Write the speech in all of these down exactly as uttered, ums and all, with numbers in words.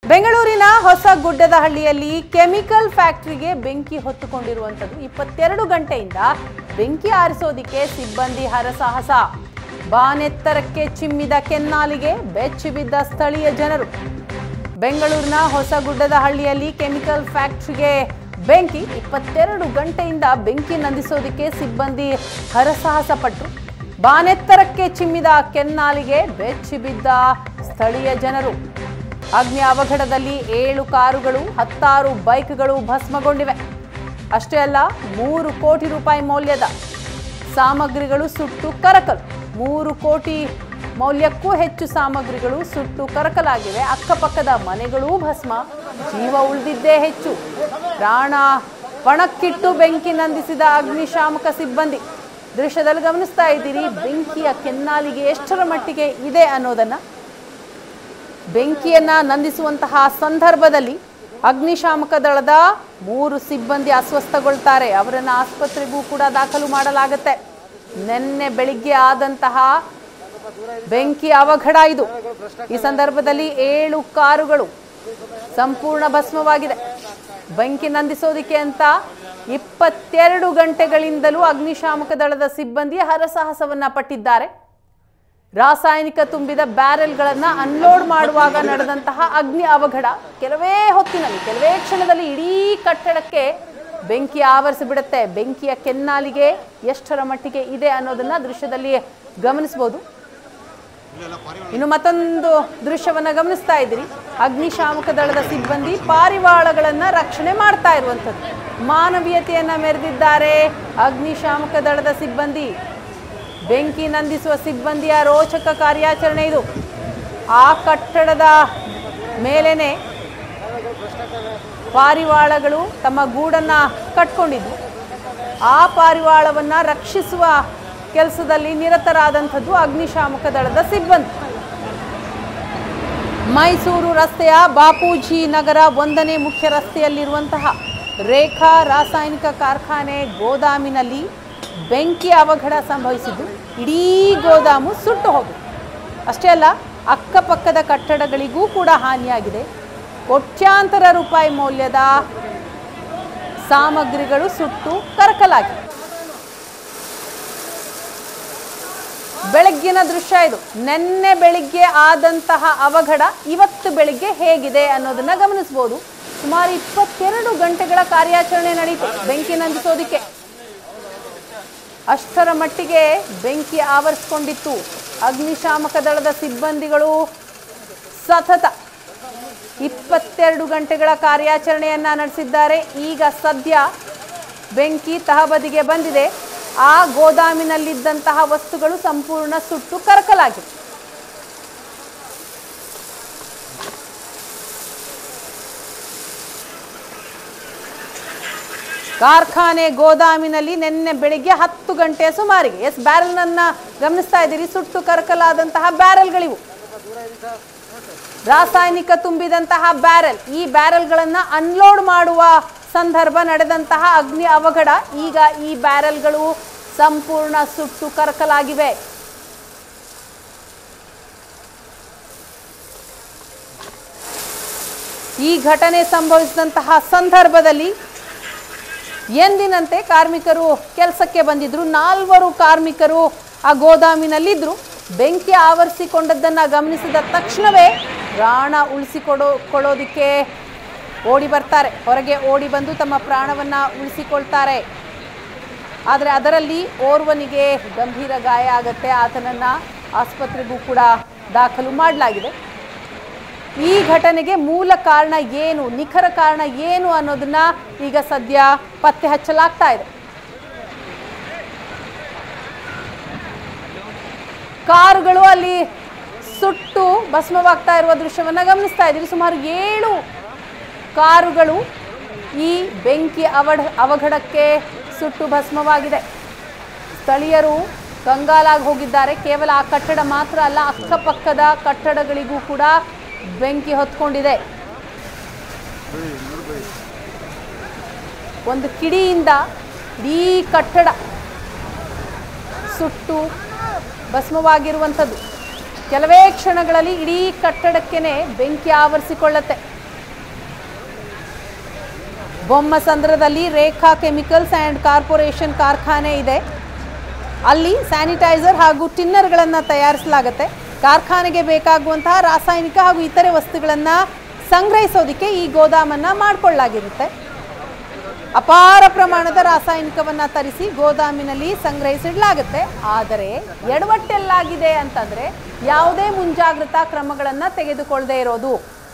ಬೆಂಗಳೂರಿನ ಹೊಸಗುಡ್ಡದಹಳ್ಳಿಯಲ್ಲಿ ಕೆಮಿಕಲ್ ಫ್ಯಾಕ್ಟರಿಗೆ ಬೆಂಕಿ ಹೊತ್ತುಕೊಂಡಿರುವಂತದ್ದು ಇಪ್ಪತ್ತೆರಡು ಗಂಟೆಯಿಂದ ಬೆಂಕಿ ಆರಿಸೋದಕ್ಕೆ ಸಿಬ್ಬಂದಿ ಹರಸಾಹಸ. ಬಾನೆತ್ತರಕ್ಕೆ ಚಿಮ್ಮಿದ ಕೆನ್ನಾಲಿಗೆ ಬೆಚ್ಚಿ ಬಿದ್ದ ಸ್ಥಳೀಯ ಜನರು. ಬೆಂಗಳೂರಿನ ಹೊಸಗುಡ್ಡದಹಳ್ಳಿಯಲ್ಲಿ ಕೆಮಿಕಲ್ ಫ್ಯಾಕ್ಟರಿಗೆ ಬೆಂಕಿ ಇಪ್ಪತ್ತೆರಡು ಗಂಟೆಯಿಂದ ಬೆಂಕಿ ನಂದಿಸೋದಕ್ಕೆ ಸಿಬ್ಬಂದಿ ಹರಸಾಹಸ ಪಟ್ಟರು. ಬಾನೆತ್ತರಕ್ಕೆ ಚಿಮ್ಮಿದ ಕೆನ್ನಾಲಿಗೆ ಬೆಚ್ಚಿ ಬಿದ್ದ ಸ್ಥಳೀಯ ಜನರು. ಅಗ್ನಿ ಅವಘಡದಲ್ಲಿ ಏಳು ಕಾರುಗಳು ಹತ್ತಾರು ಬೈಕ್ಗಳು ಭಸ್ಮಗೊಂಡಿವೆ. ಅಷ್ಟೇ ಅಲ್ಲ, ಮೂರು ಕೋಟಿ ರೂಪಾಯಿ ಮೌಲ್ಯದ ಸಾಮಗ್ರಿಗಳು ಸುಟ್ಟು ಕರಕಲು. ಮೂರು ಕೋಟಿ ಮೌಲ್ಯಕ್ಕೂ ಹೆಚ್ಚು ಸಾಮಗ್ರಿಗಳು ಸುಟ್ಟು ಕರಕಲಾಗಿವೆ. ಅಕ್ಕಪಕ್ಕದ ಮನೆಗಳೂ ಭಸ್ಮ. ಜೀವ ಉಳಿದಿದ್ದೇ ಹೆಚ್ಚು. ಪ್ರಾಣ ಪಣಕ್ಕಿಟ್ಟು ಬೆಂಕಿ ನಂದಿಸಿದ ಅಗ್ನಿಶಾಮಕ ಸಿಬ್ಬಂದಿ. ದೃಶ್ಯದಲ್ಲಿ ಗಮನಿಸ್ತಾ ಇದ್ದೀರಿ, ಬೆಂಕಿಯ ಕೆನ್ನಾಲಿಗೆ ಎಷ್ಟರ ಮಟ್ಟಿಗೆ ಇದೆ ಅನ್ನೋದನ್ನ. ಬೆಂಕಿಯನ್ನ ನಂದಿಸುವಂತಹ ಸಂದರ್ಭದಲ್ಲಿ ಅಗ್ನಿಶಾಮಕ ದಳದ ಮೂರು ಸಿಬ್ಬಂದಿ ಅಸ್ವಸ್ಥಗೊಳ್ತಾರೆ. ಅವರನ್ನು ಆಸ್ಪತ್ರೆಗೂ ಕೂಡ ದಾಖಲು ಮಾಡಲಾಗುತ್ತೆ. ನಿನ್ನೆ ಬೆಳಿಗ್ಗೆ ಆದಂತಹ ಬೆಂಕಿ ಅವಘಡ ಇದು. ಈ ಸಂದರ್ಭದಲ್ಲಿ ಏಳು ಕಾರುಗಳು ಸಂಪೂರ್ಣ ಭಸ್ಮವಾಗಿದೆ. ಬೆಂಕಿ ನಂದಿಸೋದಿಕ್ಕೆ ಅಂತ ಇಪ್ಪತ್ತೆರಡು ಗಂಟೆಗಳಿಂದಲೂ ಅಗ್ನಿಶಾಮಕ ದಳದ ಸಿಬ್ಬಂದಿ ಹರಸಾಹಸವನ್ನ ಪಟ್ಟಿದ್ದಾರೆ. ರಾಸಾಯನಿಕ ತುಂಬಿದ ಬ್ಯಾರೆಲ್ಗಳನ್ನು ಅನ್ಲೋಡ್ ಮಾಡುವಾಗ ನಡೆದಂತಹ ಅಗ್ನಿ ಅವಘಡ ಕೆಲವೇ ಹೊತ್ತಿನಲ್ಲಿ ಕೆಲವೇ ಕ್ಷಣದಲ್ಲಿ ಇಡೀ ಕಟ್ಟಡಕ್ಕೆ ಬೆಂಕಿ ಆವರಿಸಿಬಿಡುತ್ತೆ. ಬೆಂಕಿಯ ಕೆನ್ನಾಲಿಗೆ ಎಷ್ಟರ ಮಟ್ಟಿಗೆ ಇದೆ ಅನ್ನೋದನ್ನ ದೃಶ್ಯದಲ್ಲಿ ಗಮನಿಸಬಹುದು. ಇನ್ನು ಮತ್ತೊಂದು ದೃಶ್ಯವನ್ನ ಗಮನಿಸ್ತಾ ಇದ್ದೀರಿ, ಅಗ್ನಿಶಾಮಕ ದಳದ ಸಿಬ್ಬಂದಿ ಪಾರಿವಾಳಗಳನ್ನ ರಕ್ಷಣೆ ಮಾಡ್ತಾ ಇರುವಂಥದ್ದು. ಮಾನವೀಯತೆಯನ್ನ ಮೆರೆದಿದ್ದಾರೆ ಅಗ್ನಿಶಾಮಕ ದಳದ ಸಿಬ್ಬಂದಿ. ಬೆಂಕಿ ನಂದಿಸುವ ಸಿಬ್ಬಂದಿಯ ರೋಚಕ ಕಾರ್ಯಾಚರಣೆ ಇದು. ಆ ಕಟ್ಟಡದ ಮೇಲೇನೆ ಪಾರಿವಾಳಗಳು ತಮ್ಮ ಗೂಡನ್ನ ಕಟ್ಕೊಂಡಿದ್ವು. ಆ ಪಾರಿವಾಳವನ್ನ ರಕ್ಷಿಸುವ ಕೆಲಸದಲ್ಲಿ ನಿರತರಾದಂಥದ್ದು ಅಗ್ನಿಶಾಮಕ ದಳದ ಸಿಬ್ಬಂದಿ. ಮೈಸೂರು ರಸ್ತೆಯ ಬಾಪೂಜಿ ನಗರ ಒಂದನೇ ಮುಖ್ಯ ರಸ್ತೆಯಲ್ಲಿರುವಂತಹ ರೇಖಾ ರಾಸಾಯನಿಕ ಕಾರ್ಖಾನೆ ಗೋದಾಮಿನಲ್ಲಿ ಬೆಂಕಿ ಅವಘಡ ಸಂಭವಿಸಿದ್ದು ಇಡೀ ಗೋದಾಮು ಸುಟ್ಟು ಹೋಗಿದೆ. ಅಷ್ಟೇ ಅಲ್ಲ, ಅಕ್ಕಪಕ್ಕದ ಕಟ್ಟಡಗಳಿಗೂ ಕೂಡ ಹಾನಿಯಾಗಿದೆ. ಕೋಟ್ಯಾಂತರ ರೂಪಾಯಿ ಮೌಲ್ಯದ ಸಾಮಗ್ರಿಗಳು ಸುಟ್ಟು ಕರಕಲಾಗಿವೆ. ಬೆಳಗ್ಗಿನ ದೃಶ್ಯ ಇದು. ನಿನ್ನೆ ಬೆಳಿಗ್ಗೆ ಆದಂತಹ ಅವಘಡ ಇವತ್ತು ಬೆಳಿಗ್ಗೆ ಹೇಗಿದೆ ಅನ್ನೋದನ್ನ ಗಮನಿಸಬಹುದು. ಸುಮಾರು ಇಪ್ಪತ್ತೆರಡು ಗಂಟೆಗಳ ಕಾರ್ಯಾಚರಣೆ ನಡೆಯಿತು ಬೆಂಕಿ ನಂದಿಸೋದಿಕ್ಕೆ. ಅಷ್ಟರ ಮಟ್ಟಿಗೆ ಬೆಂಕಿ ಆವರಿಸಿಕೊಂಡಿತ್ತು. ಅಗ್ನಿಶಾಮಕ ದಳದ ಸಿಬ್ಬಂದಿಗಳು ಸತತ ಇಪ್ಪತ್ತೆರಡು ಗಂಟೆಗಳ ಕಾರ್ಯಾಚರಣೆಯನ್ನ ನಡೆಸಿದ್ದಾರೆ. ಈಗ ಸದ್ಯ ಬೆಂಕಿ ತಹಬದಿಗೆ ಬಂದಿದೆ. ಆ ಗೋದಾಮಿನಲ್ಲಿದ್ದಂತಹ ವಸ್ತುಗಳು ಸಂಪೂರ್ಣ ಸುಟ್ಟು ಕರಕಲಾಗಿವೆ. ಕಾರ್ಖಾನೆ ಗೋದಾಮಿನಲ್ಲಿ ನಿನ್ನೆ ಬೆಳಿಗ್ಗೆ ಹತ್ತು ಗಂಟೆಯ ಸುಮಾರಿಗೆ ಎಸ್ ಬ್ಯಾರೆಲ್ನನ್ನ ಗಮನಿಸ್ತಾ ಇದ್ದೀರಿ. ಸುಟ್ಟು ಕರಕಲಾದಂತಹ ಬ್ಯಾರೆಲ್ಗಳಿವು. ರಾಸಾಯನಿಕ ತುಂಬಿದಂತಹ ಬ್ಯಾರೆಲ್. ಈ ಬ್ಯಾರೆಲ್ಗಳನ್ನ ಅನ್ಲೋಡ್ ಮಾಡುವ ಸಂದರ್ಭ ನಡೆದಂತಹ ಅಗ್ನಿ ಅವಘಡ. ಈಗ ಈ ಬ್ಯಾರೆಲ್ಗಳು ಸಂಪೂರ್ಣ ಸುಟ್ಟು ಕರಕಲಾಗಿವೆ. ಈ ಘಟನೆ ಸಂಭವಿಸಿದಂತಹ ಸಂದರ್ಭದಲ್ಲಿ ಎಂದಿನಂತೆ ಕಾರ್ಮಿಕರು ಕೆಲಸಕ್ಕೆ ಬಂದಿದ್ರು. ನಾಲ್ವರು ಕಾರ್ಮಿಕರು ಆ ಗೋದಾಮಿನಲ್ಲಿದ್ರು. ಬೆಂಕಿ ಆವರಿಸಿಕೊಂಡದ್ದನ್ನು ಗಮನಿಸಿದ ತಕ್ಷಣವೇ ಪ್ರಾಣ ಉಳಿಸಿಕೊಡೋ ಕೊಡೋದಿಕ್ಕೆ ಓಡಿ ಬರ್ತಾರೆ. ಹೊರಗೆ ಓಡಿ ಬಂದು ತಮ್ಮ ಪ್ರಾಣವನ್ನು ಉಳಿಸಿಕೊಳ್ತಾರೆ. ಆದರೆ ಅದರಲ್ಲಿ ಓರ್ವನಿಗೆ ಗಂಭೀರ ಗಾಯ ಆಗುತ್ತೆ. ಆತನನ್ನು ಆಸ್ಪತ್ರೆಗೂ ಕೂಡ ದಾಖಲು ಮಾಡಲಾಗಿದೆ. ಈ ಘಟನೆಗೆ ಮೂಲ ಕಾರಣ ಏನು, ನಿಖರ ಕಾರಣ ಏನು ಅನ್ನೋದನ್ನ ಈಗ ಸದ್ಯ ಪತ್ತೆ ಹಚ್ಚಲಾಗ್ತಾ ಇದೆ. ಕಾರುಗಳು ಅಲ್ಲಿ ಸುಟ್ಟು ಭಸ್ಮವಾಗ್ತಾ ಇರುವ ದೃಶ್ಯವನ್ನ ಗಮನಿಸ್ತಾ ಇದ್ದೀವಿ. ಸುಮಾರು ಏಳು ಕಾರುಗಳು ಈ ಬೆಂಕಿ ಅವಘ ಅವಘಡಕ್ಕೆ ಸುಟ್ಟು ಭಸ್ಮವಾಗಿದೆ. ಸ್ಥಳೀಯರು ಕಂಗಾಲಾಗಿ ಹೋಗಿದ್ದಾರೆ. ಕೇವಲ ಆ ಕಟ್ಟಡ ಮಾತ್ರ ಅಲ್ಲ, ಅಕ್ಕಪಕ್ಕದ ಕಟ್ಟಡಗಳಿಗೂ ಕೂಡ ಬೆಂಕಿ ಹೊತ್ಕೊಂಡಿದೆ. ಒಂದು ಕಿಡಿಯಿಂದ ಇಡೀ ಕಟ್ಟಡ ಸುಟ್ಟು ಭಸ್ಮವಾಗಿರುವಂಥದ್ದು. ಕೆಲವೇ ಕ್ಷಣಗಳಲ್ಲಿ ಇಡೀ ಕಟ್ಟಡಕ್ಕೆ ಬೆಂಕಿ ಆವರಿಸಿಕೊಳ್ಳುತ್ತೆ. ಬೊಮ್ಮಸಂದ್ರದಲ್ಲಿ ರೇಖಾ ಕೆಮಿಕಲ್ಸ್ ಆ್ಯಂಡ್ ಕಾರ್ಪೊರೇಷನ್ ಕಾರ್ಖಾನೆ ಇದೆ. ಅಲ್ಲಿ ಸ್ಯಾನಿಟೈಸರ್ ಹಾಗೂ ಟಿನ್ನರ್ಗಳನ್ನು ತಯಾರಿಸಲಾಗುತ್ತೆ. ಕಾರ್ಖಾನೆಗೆ ಬೇಕಾಗುವಂತಹ ರಾಸಾಯನಿಕ ಹಾಗೂ ಇತರೆ ವಸ್ತುಗಳನ್ನು ಸಂಗ್ರಹಿಸೋದಕ್ಕೆ ಈ ಗೋದಾಮನ್ನು ಮಾಡಿಕೊಳ್ಳಲಾಗಿರುತ್ತೆ. ಅಪಾರ ಪ್ರಮಾಣದ ರಾಸಾಯನಿಕವನ್ನು ತರಿಸಿ ಗೋದಾಮಿನಲ್ಲಿ ಸಂಗ್ರಹಿಸಿಡಲಾಗುತ್ತೆ. ಆದರೆ ಎಡವಟ್ಟೆಲ್ಲಾಗಿದೆ ಅಂತಂದರೆ ಯಾವುದೇ ಮುಂಜಾಗ್ರತಾ ಕ್ರಮಗಳನ್ನು ತೆಗೆದುಕೊಳ್ಳದೇ ಇರೋದು.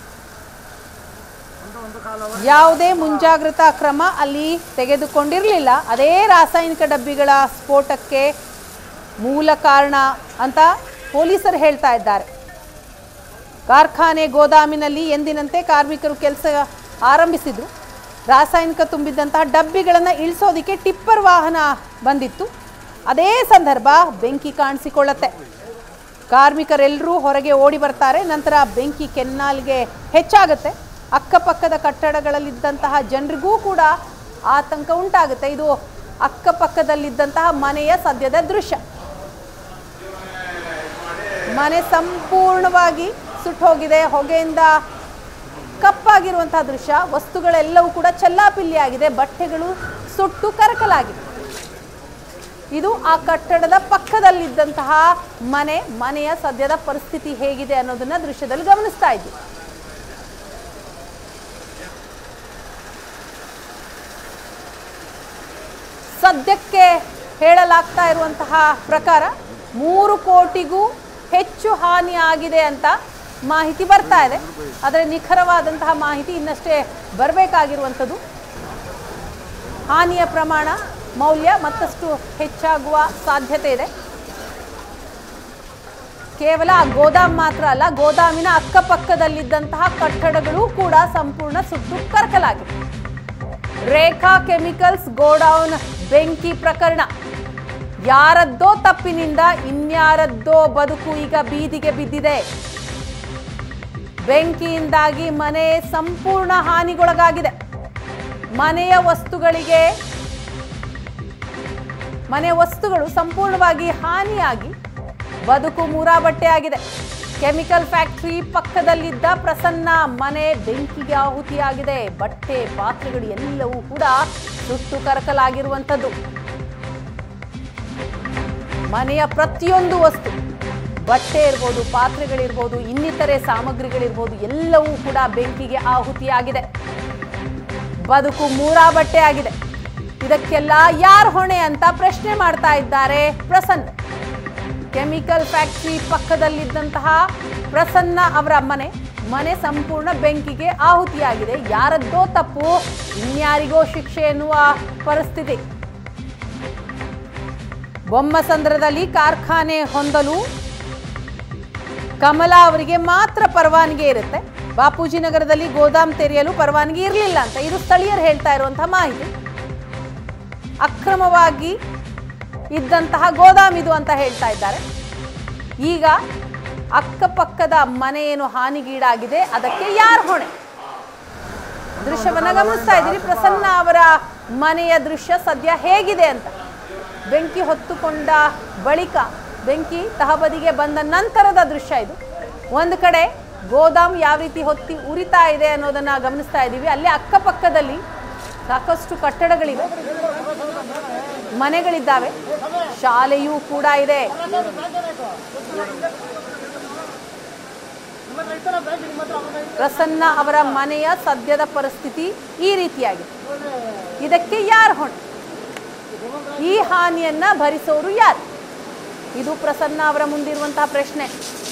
ಯಾವುದೇ ಮುಂಜಾಗ್ರತಾ ಕ್ರಮ ಅಲ್ಲಿ ತೆಗೆದುಕೊಂಡಿರಲಿಲ್ಲ. ಅದೇ ರಾಸಾಯನಿಕ ಡಬ್ಬಿಗಳ ಸ್ಫೋಟಕ್ಕೆ ಮೂಲ ಕಾರಣ ಅಂತ ಪೊಲೀಸರು ಹೇಳ್ತಾ ಇದ್ದಾರೆ. ಕಾರ್ಖಾನೆ ಗೋದಾಮಿನಲ್ಲಿ ಎಂದಿನಂತೆ ಕಾರ್ಮಿಕರು ಕೆಲಸ ಆರಂಭಿಸಿದ್ರು. ರಾಸಾಯನಿಕ ತುಂಬಿದ್ದಂತಹ ಡಬ್ಬಿಗಳನ್ನು ಇಳಿಸೋದಕ್ಕೆ ಟಿಪ್ಪರ್ ವಾಹನ ಬಂದಿತ್ತು. ಅದೇ ಸಂದರ್ಭ ಬೆಂಕಿ ಕಾಣಿಸಿಕೊಳ್ಳುತ್ತೆ. ಕಾರ್ಮಿಕರೆಲ್ಲರೂ ಹೊರಗೆ ಓಡಿ ಬರ್ತಾರೆ. ನಂತರ ಬೆಂಕಿ ಕೆನ್ನಾಲ್ಗೆ ಹೆಚ್ಚಾಗುತ್ತೆ. ಅಕ್ಕಪಕ್ಕದ ಕಟ್ಟಡಗಳಲ್ಲಿದ್ದಂತಹ ಜನರಿಗೂ ಕೂಡ ಆತಂಕ ಉಂಟಾಗುತ್ತೆ. ಇದು ಅಕ್ಕಪಕ್ಕದಲ್ಲಿದ್ದಂತಹ ಮನೆಯ ಸದ್ಯದ ದೃಶ್ಯ. ಮನೆ ಸಂಪೂರ್ಣವಾಗಿ ಸುಟ್ಟೋಗಿದೆ. ಹೊಗೆಯಿಂದ ಕಪ್ಪಾಗಿರುವಂತಹ ದೃಶ್ಯ. ವಸ್ತುಗಳೆಲ್ಲವೂ ಕೂಡ ಚೆಲ್ಲಾಪಿಲ್ಲಿಯಾಗಿದೆ. ಬಟ್ಟೆಗಳು ಸುಟ್ಟು ಕರಕಲಾಗಿದೆ. ಇದು ಆ ಕಟ್ಟಡದ ಪಕ್ಕದಲ್ಲಿದ್ದಂತಹ ಮನೆ. ಮನೆಯ ಸದ್ಯದ ಪರಿಸ್ಥಿತಿ ಹೇಗಿದೆ ಅನ್ನೋದನ್ನ ದೃಶ್ಯದಲ್ಲಿ ಗಮನಿಸ್ತಾ ಇದ್ದೀವಿ. ಸದ್ಯಕ್ಕೆ ಹೇಳಲಾಗ್ತಾ ಇರುವಂತಹ ಪ್ರಕಾರ ಮೂರು ಕೋಟಿಗೂ ಹೆಚ್ಚು ಹಾನಿ ಆಗಿದೆ ಅಂತ ಮಾಹಿತಿ ಬರ್ತಾ ಇದೆ. ಆದರೆ ನಿಖರವಾದಂತಹ ಮಾಹಿತಿ ಇನ್ನಷ್ಟೇ ಬರಬೇಕಾಗಿರುವಂಥದ್ದು. ಹಾನಿಯ ಪ್ರಮಾಣ ಮೌಲ್ಯ ಮತ್ತಷ್ಟು ಹೆಚ್ಚಾಗುವ ಸಾಧ್ಯತೆ ಇದೆ. ಕೇವಲ ಗೋದಾಮ್ ಮಾತ್ರ ಅಲ್ಲ, ಗೋದಾಮಿನ ಅಕ್ಕಪಕ್ಕದಲ್ಲಿದ್ದಂತಹ ಕಟ್ಟಡಗಳು ಕೂಡ ಸಂಪೂರ್ಣ ಸುಟ್ಟು ಕರಕಲಾಗಿದೆ. ರೇಖಾ ಕೆಮಿಕಲ್ಸ್ ಗೋಡೌನ್ ಬೆಂಕಿ ಪ್ರಕರಣ. ಯಾರದ್ದೋ ತಪ್ಪಿನಿಂದ ಇನ್ಯಾರದ್ದೋ ಬದುಕು ಈಗ ಬೀದಿಗೆ ಬಿದ್ದಿದೆ. ಬೆಂಕಿಯಿಂದಾಗಿ ಮನೆ ಸಂಪೂರ್ಣ ಹಾನಿಗೊಳಗಾಗಿದೆ. ಮನೆಯ ವಸ್ತುಗಳಿಗೆ ಮನೆ ವಸ್ತುಗಳು ಸಂಪೂರ್ಣವಾಗಿ ಹಾನಿಯಾಗಿ ಬದುಕು ಮೂರಾಬಟ್ಟೆಯಾಗಿದೆ. ಕೆಮಿಕಲ್ ಫ್ಯಾಕ್ಟರಿ ಪಕ್ಕದಲ್ಲಿದ್ದ ಪ್ರಸನ್ನ ಮನೆ ಬೆಂಕಿಗೆ ಆಹುತಿಯಾಗಿದೆ. ಬಟ್ಟೆ ಪಾತ್ರೆಗಳು ಎಲ್ಲವೂ ಕೂಡ ಸುಟ್ಟು ಕರಕಲಾಗಿರುವಂಥದ್ದು. ಮನೆಯ ಪ್ರತಿಯೊಂದು ವಸ್ತು, ಬಟ್ಟೆ ಇರ್ಬೋದು, ಪಾತ್ರೆಗಳಿರ್ಬೋದು, ಇನ್ನಿತರೆ ಸಾಮಗ್ರಿಗಳಿರ್ಬೋದು, ಎಲ್ಲವೂ ಕೂಡ ಬೆಂಕಿಗೆ ಆಹುತಿಯಾಗಿದೆ. ಬದುಕು ಮೂರಾಬಟ್ಟೆ ಆಗಿದೆ. ಇದಕ್ಕೆಲ್ಲ ಯಾರು ಹೊಣೆ ಅಂತ ಪ್ರಶ್ನೆ ಮಾಡ್ತಾ ಇದ್ದಾರೆ ಪ್ರಸನ್ನ. ಕೆಮಿಕಲ್ ಫ್ಯಾಕ್ಟರಿ ಪಕ್ಕದಲ್ಲಿದ್ದಂತಹ ಪ್ರಸನ್ನ ಅವರ ಮನೆ ಮನೆ ಸಂಪೂರ್ಣ ಬೆಂಕಿಗೆ ಆಹುತಿಯಾಗಿದೆ. ಯಾರದ್ದೋ ತಪ್ಪು, ಇನ್ಯಾರಿಗೋ ಶಿಕ್ಷೆ ಎನ್ನುವ ಪರಿಸ್ಥಿತಿ. ಬೊಮ್ಮಸಂದ್ರದಲ್ಲಿ ಕಾರ್ಖಾನೆ ಹೊಂದಲು ಕಮಲಾ ಅವರಿಗೆ ಮಾತ್ರ ಪರವಾನಗಿ ಇರುತ್ತೆ. ಬಾಪೂಜಿ ನಗರದಲ್ಲಿ ಗೋದಾಮ್ ತೆರೆಯಲು ಪರವಾನಗಿ ಇರಲಿಲ್ಲ ಅಂತ ಇದು ಸ್ಥಳೀಯರು ಹೇಳ್ತಾ ಇರುವಂತಹ ಮಾಹಿತಿ. ಅಕ್ರಮವಾಗಿ ಇದ್ದಂತಹ ಗೋದಾಮ್ ಇದು ಅಂತ ಹೇಳ್ತಾ ಇದ್ದಾರೆ. ಈಗ ಅಕ್ಕಪಕ್ಕದ ಮನೆ ಏನು ಹಾನಿಗೀಡಾಗಿದೆ ಅದಕ್ಕೆ ಯಾರು ಹೊಣೆ? ದೃಶ್ಯವನ್ನ ಗಮನಿಸ್ತಾ ಇದ್ದೀರಿ. ಪ್ರಸನ್ನ ಅವರ ಮನೆಯ ದೃಶ್ಯ ಸದ್ಯ ಹೇಗಿದೆ ಅಂತ. ಬೆಂಕಿ ಹೊತ್ತುಕೊಂಡ ಬಳಿಕ, ಬೆಂಕಿ ತಹಬದಿಗೆ ಬಂದ ನಂತರದ ದೃಶ್ಯ ಇದು. ಒಂದು ಕಡೆ ಗೋದಾಮ್ ಯಾವ ರೀತಿ ಹೊತ್ತಿ ಉರಿತಾ ಇದೆ ಅನ್ನೋದನ್ನ ಗಮನಿಸ್ತಾ ಇದ್ದೀವಿ. ಅಲ್ಲಿ ಅಕ್ಕಪಕ್ಕದಲ್ಲಿ ಸಾಕಷ್ಟು ಕಟ್ಟಡಗಳಿವೆ, ಮನೆಗಳಿದ್ದಾವೆ, ಶಾಲೆಯೂ ಕೂಡ ಇದೆ. ಪ್ರಸನ್ನ ಅವರ ಮನೆಯ ಸದ್ಯದ ಪರಿಸ್ಥಿತಿ ಈ ರೀತಿಯಾಗಿದೆ. ಇದಕ್ಕೆ ಯಾರು ಹೊಣೆ? ಈ ಹಾನಿಯನ್ನ ಭರಿಸೋರು ಯಾರು? ಇದು ಪ್ರಸನ್ನ ಅವರ ಮುಂದಿರುವಂತಹ ಪ್ರಶ್ನೆ.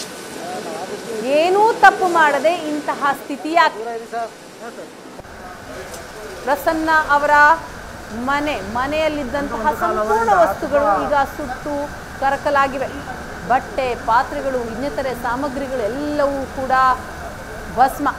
ಏನೂ ತಪ್ಪು ಮಾಡದೆ ಇಂತಹ ಸ್ಥಿತಿ ಯಾಕೆ? ಪ್ರಸನ್ನ ಅವರ ಮನೆ ಮನೆಯಲ್ಲಿದ್ದಂತಹ ಸಂಪೂರ್ಣ ವಸ್ತುಗಳು ಈಗ ಸುಟ್ಟು ಕರಕಲಾಗಿವೆ. ಬಟ್ಟೆ, ಪಾತ್ರೆಗಳು, ಇನ್ನಿತರೆ ಸಾಮಗ್ರಿಗಳು ಎಲ್ಲವೂ ಕೂಡ ಭಸ್ಮ.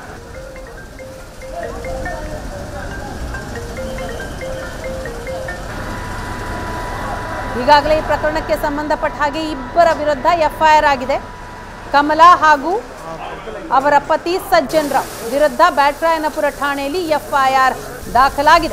ಈಗಾಗಲೇ ಈ ಪ್ರಕರಣಕ್ಕೆ ಸಂಬಂಧಪಟ್ಟ ಹಾಗೆ ಇಬ್ಬರ ವಿರುದ್ಧ ಎಫ್ಐಆರ್ ಆಗಿದೆ. ಕಮಲಾ ಹಾಗೂ ಅವರ ಪತಿ ಸಜ್ಜನ್ ರಾವ್ ವಿರುದ್ಧ ಬ್ಯಾಟರಾಯನಪುರ ಠಾಣೆಯಲ್ಲಿ ಎಫ್ಐಆರ್ ದಾಖಲಾಗಿದೆ.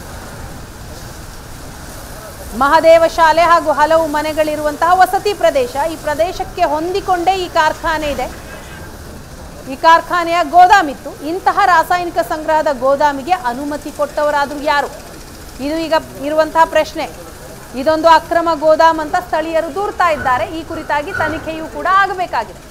ಮಹದೇವ ಶಾಲೆ ಹಾಗೂ ಹಲವು ಮನೆಗಳಿರುವಂತಹ ವಸತಿ ಪ್ರದೇಶ. ಈ ಪ್ರದೇಶಕ್ಕೆ ಹೊಂದಿಕೊಂಡೇ ಈ ಕಾರ್ಖಾನೆ ಇದೆ. ಈ ಕಾರ್ಖಾನೆಯ ಗೋದಾಮಿತ್ತು. ಇಂತಹ ರಾಸಾಯನಿಕ ಸಂಗ್ರಹದ ಗೋದಾಮಿಗೆ ಅನುಮತಿ ಕೊಟ್ಟವರಾದರೂ ಯಾರು? ಇದು ಈಗ ಇರುವಂತಹ ಪ್ರಶ್ನೆ. ಇದೊಂದು ಅಕ್ರಮ ಗೋದಾಮ್ ಅಂತ ಸ್ಥಳೀಯರು ದೂರ್ತಾ ಇದ್ದಾರೆ. ಈ ಕುರಿತಾಗಿ ತನಿಖೆಯೂ ಕೂಡ ಆಗಬೇಕಾಗಿದೆ.